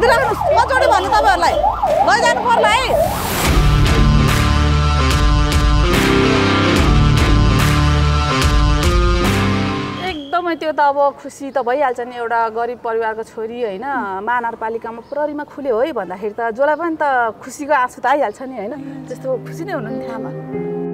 राख्नुहोस् कचोडी भन्नु तपाईहरुलाई लैजानु पर्ला है एकदमै त्यो त अब खुसी त भइहाल्छ नि एउटा गरिब परिवारको छोरी हैन महानगरपालिकामा प्रहरीमा खुल्यो है भन्दाखेरि त जसलाई पनि त खुसीको आँसु त आइहाल्छ नि हैन त्यस्तो खुसी नै हुनुहुन्थ्यो आमा